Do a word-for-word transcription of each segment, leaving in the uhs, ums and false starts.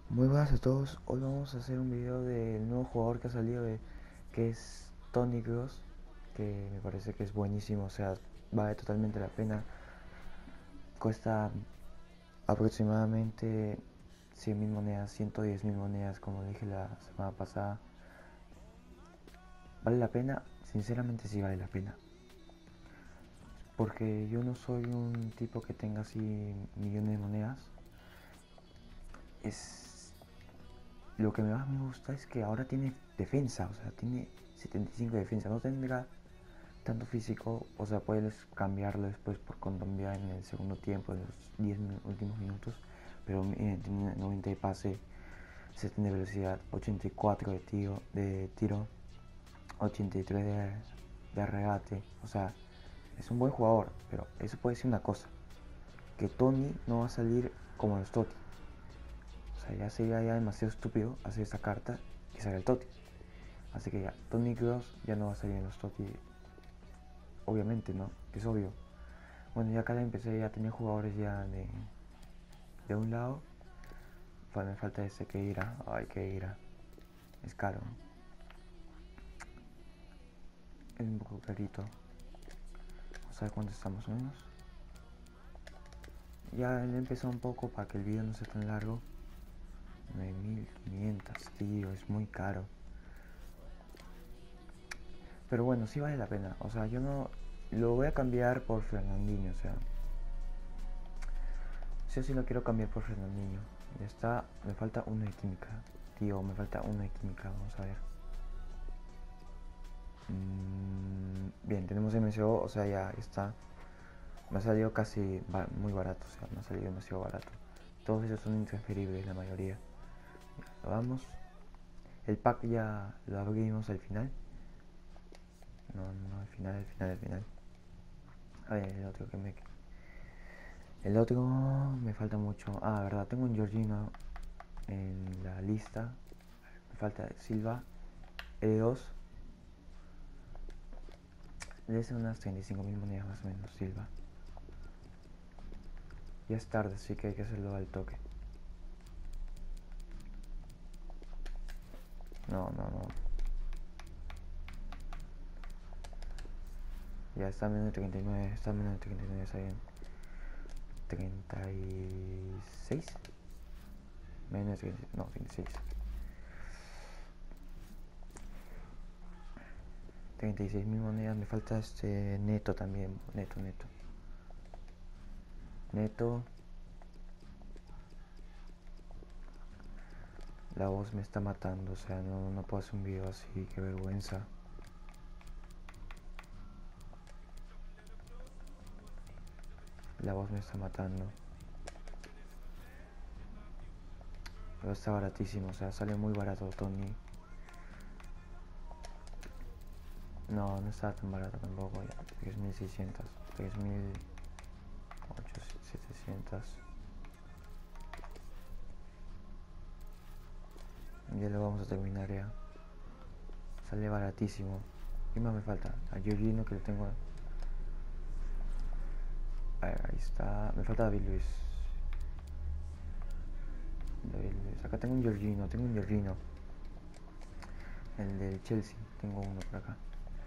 Muy buenas a todos, hoy vamos a hacer un video del nuevo jugador que ha salido de, que es Tony Cross, que me parece que es buenísimo, o sea, vale totalmente la pena. Cuesta aproximadamente cien mil monedas, ciento diez mil monedas, como dije la semana pasada. ¿Vale la pena? Sinceramente sí vale la pena, porque yo no soy un tipo que tenga así millones de monedas. Es Lo que más me gusta es que ahora tiene defensa, o sea, tiene setenta y cinco de defensa. No tendrá tanto físico, o sea, puedes cambiarlo después por Condombia en el segundo tiempo, en los diez últimos minutos. Pero eh, tiene noventa de pase, setenta de velocidad, ochenta y cuatro de tiro, de tiro ochenta y tres de, de regate. O sea, es un buen jugador, pero eso puede ser una cosa: que Tony no va a salir como los Totti. O sea, ya sería ya demasiado estúpido hacer esa carta y salga el Totti. Así que ya, Tony Cross ya no va a salir en los Totti, obviamente, ¿no? Es obvio. Bueno, ya acá la empecé, ya tenía jugadores ya de, de un lado. Me falta ese que irá. Ay, que irá. Es caro. Es un poco carito. Vamos a ver cuánto está más o menos. Ya le empezó un poco para que el video no sea tan largo. nueve mil quinientos, tío, es muy caro. Pero bueno, sí vale la pena. O sea, yo no lo voy a cambiar por Fernandinho. O sea, sí o sí lo quiero cambiar por Fernandinho. Ya está, me falta uno de química. Tío, me falta uno de química. Vamos a ver. Mm, bien, tenemos M C O, o sea, ya está. Me ha salido casi muy barato, o sea, me ha salido demasiado barato. Todos ellos son intransferibles, la mayoría. Ya, vamos. El pack ya lo abrimos al final. No, no, al final, al final, al final. A ver, el otro que me... El otro me falta mucho. Ah, verdad, tengo un Jorginho en la lista. Me falta Silva. E dos. Debe ser unas treinta y cinco mil monedas más o menos, Silva. Ya es tarde, así que hay que hacerlo al toque. No, no, no. Ya está menos de treinta y nueve, está menos de treinta y nueve, está bien. treinta y seis. Menos de treinta y seis, no, treinta y seis. treinta y seis mil monedas, me falta este neto también, neto, neto. Neto. La voz me está matando, o sea, no, no puedo hacer un video así, qué vergüenza. La voz me está matando. Pero está baratísimo, o sea, sale muy barato Tony. No, no está tan barato tampoco, ya. tres mil seiscientos, tres mil setecientos. Ya lo vamos a terminar ya. Sale baratísimo. ¿Qué más me falta? A Jorginho, que lo tengo. A ver, ahí está. Me falta David Luis. David Luis. Acá tengo un Jorginho, tengo un Jorginho. El del Chelsea. Tengo uno por acá.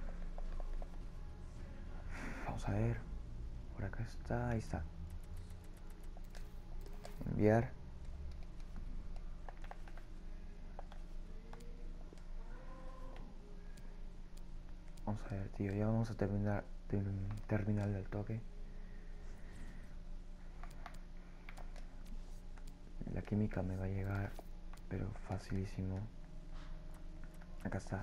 Vamos a ver. Por acá está. Ahí está. Enviar. Vamos a ver, tío. Ya vamos a terminar. Terminar el toque. La química me va a llegar, pero facilísimo. Acá está.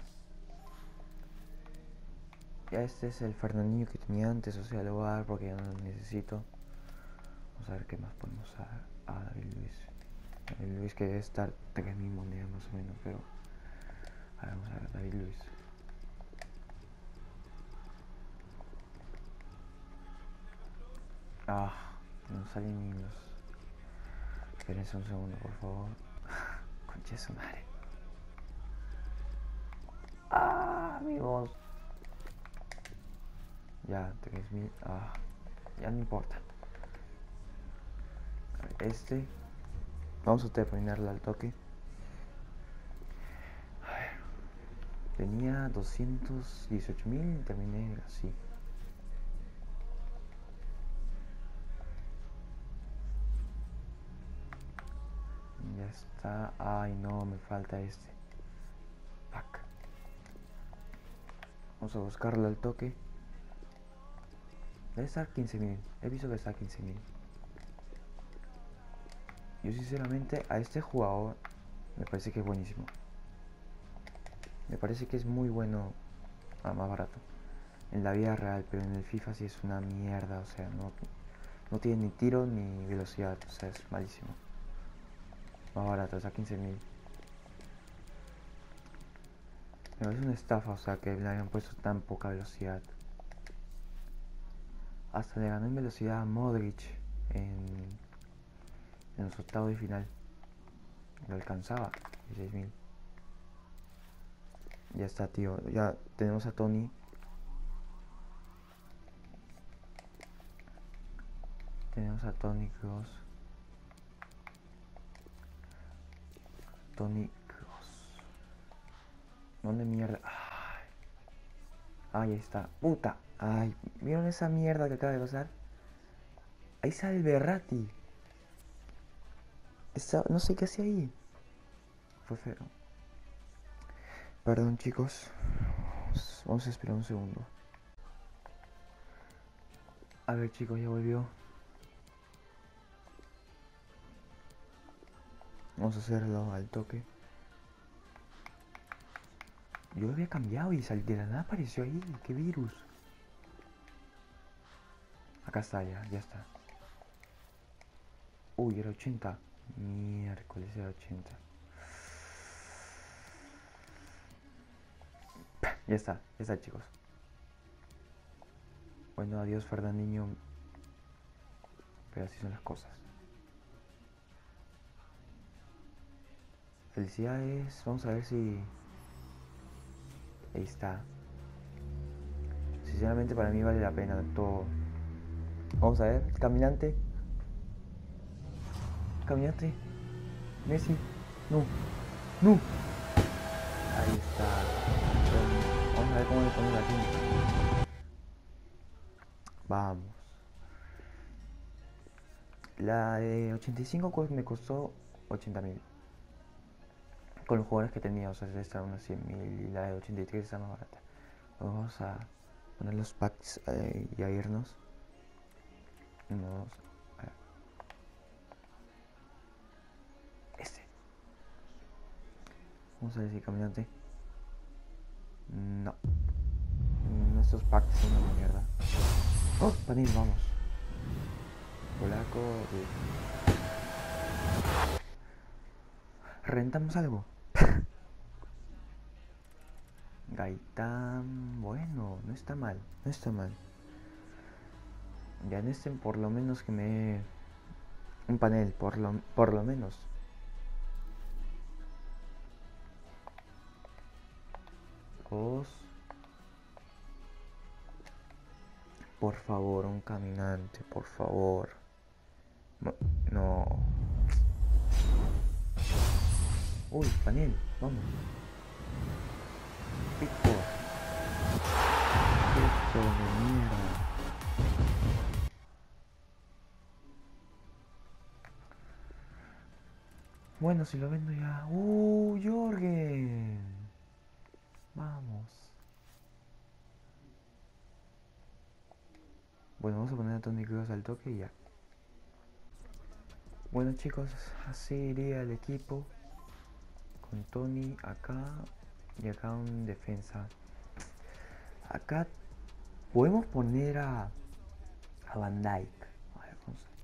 Ya este es el Fernandinho que tenía antes, o sea, le voy a dar porque ya no lo necesito. Vamos a ver qué más podemos dar a David Luis. David Luis que debe estar tres mil monedas más o menos, pero... A ver, vamos a ver, David Luis. Ah, no salen ni los... Espérense un segundo, por favor. Concha su madre. Ah, amigos. Ya, tres mil. Ah, ya no importa. A ver, este. Vamos a terminarla al toque. A ver. Tenía doscientos dieciocho mil y terminé así. Ya está. Ay, no, me falta este. Fuck. Vamos a buscarlo al toque. Debe estar quince mil. He visto que está quince mil. Yo sinceramente a este jugador me parece que es buenísimo. Me parece que es muy bueno, ah, más barato, en la vida real, pero en el FIFA sí es una mierda, o sea, no, no tiene ni tiro ni velocidad, o sea, es malísimo. Más barato, está quince mil. Me parece una estafa, o sea, que le hayan puesto tan poca velocidad. Hasta le ganó en velocidad a Modric en, en los octavos de final. Lo alcanzaba, dieciséis mil. Ya está, tío. Ya tenemos a Tony. Tenemos a Tony Kroos. Tony Kroos. ¿Dónde mierda? Ay, ahí está. Puta. Ay, ¿vieron esa mierda que acaba de pasar? Ahí sale el Berratti. Está, no sé qué hacía ahí. Fue feo. Perdón, chicos. Vamos a esperar un segundo. A ver, chicos, ya volvió. Vamos a hacerlo al toque. Yo lo había cambiado y sal, de la nada apareció ahí. ¡Qué virus! Acá está ya, ya está. Uy, era ochenta. Miércoles era ochenta. Ya está, ya está, chicos. Bueno, adiós, Fernandinho. Pero así son las cosas. Felicidades. Vamos a ver si... Ahí está. Sinceramente para mí vale la pena todo. Vamos a ver. Caminante. Caminante. Messi. No. No. Ahí está. Vamos a ver cómo le ponemos aquí. Vamos. La de ochenta y cinco me costó ochenta mil. Con los jugadores que tenía, o sea, esta unos cien mil y la de ochenta y tres está más barata. Vamos a poner los packs eh, y a irnos. Uno, dos. A ver. Este. Vamos a ver si caminante. No. Nuestros packs son una mierda. ¡Oh! Panil, vamos. Polaco. Rentamos algo. Gaitán. Bueno, no está mal. No está mal. Ya en este por lo menos que me... Un panel, por lo, por lo menos. Dos. Por favor, un caminante, por favor. No. Uy, panel, vamos. Pico. Pico de mierda. Bueno, si lo vendo ya. Uh, Jorgen. Vamos. Bueno, vamos a poner a Tony Kroos al toque y ya. Bueno, chicos, así iría el equipo. Con Tony acá y acá un defensa. Acá podemos poner a, a Van Dijk. A ver, vamos a...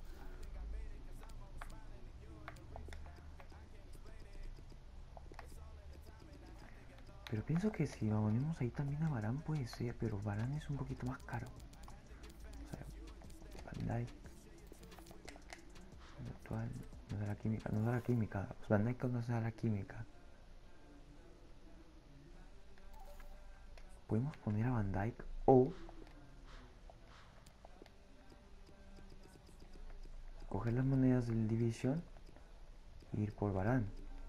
Pero pienso que si lo ponemos ahí también a Varane puede ser, pero Varane es un poquito más caro. O sea, Van Dijk. Actual, nos da la química, nos da la química. Pues Van Dijk nos da la química. Podemos poner a Van Dijk o coger las monedas del Division ir por Varane.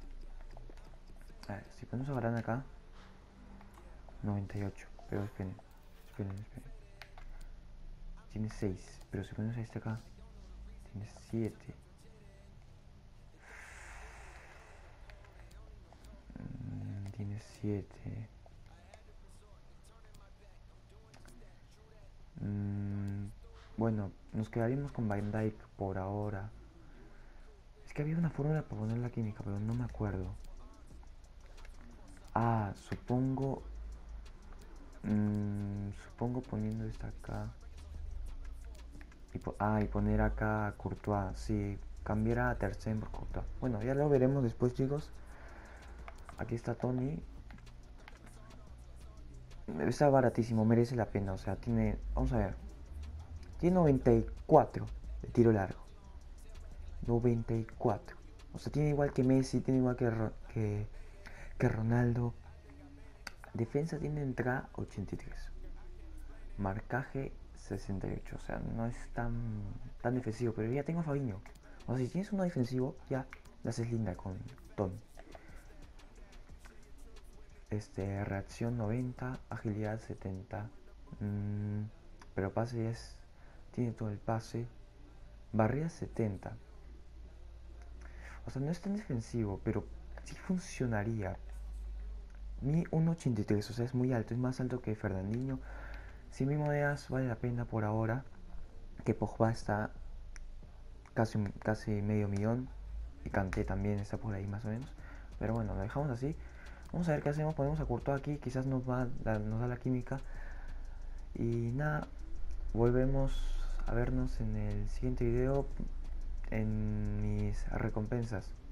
A ver, si ponemos a Varane acá, noventa y ocho. Pero esperen, esperen, esperen. Tiene seis, pero si ponemos a este acá, tiene siete. Mm, tiene siete. Mm, bueno, nos quedaríamos con Van Dijk por ahora. Es que había una fórmula para poner la química, pero no me acuerdo. Ah, supongo... mm, supongo poniendo esta acá. Y po- ah, y poner acá a Courtois. Sí, cambiar a Ter Stegen por Courtois. Bueno, ya lo veremos después, chicos. Aquí está Tony. Está baratísimo, merece la pena. O sea, tiene... Vamos a ver. Tiene noventa y cuatro de tiro largo. noventa y cuatro. O sea, tiene igual que Messi, tiene igual que, que, que Ronaldo. Defensa tiene entrada ochenta y tres. Marcaje sesenta y ocho. O sea, no es tan, tan defensivo. Pero ya tengo a Fabinho. O sea, si tienes uno defensivo, ya la haces linda con Tony. Este, reacción noventa, agilidad setenta. Mm, pero pase es... Tiene todo el pase. Barrida setenta. O sea, no es tan defensivo, pero sí funcionaría. Mi uno ochenta y tres, o sea, es muy alto, es más alto que Fernandinho. Si mi monedas vale la pena por ahora, que Pogba está casi, casi medio millón y Kanté también está por ahí más o menos. Pero bueno, lo dejamos así. Vamos a ver qué hacemos, ponemos a Courtois aquí, quizás nos, va, nos da la química. Y nada, volvemos a vernos en el siguiente video en mis recompensas.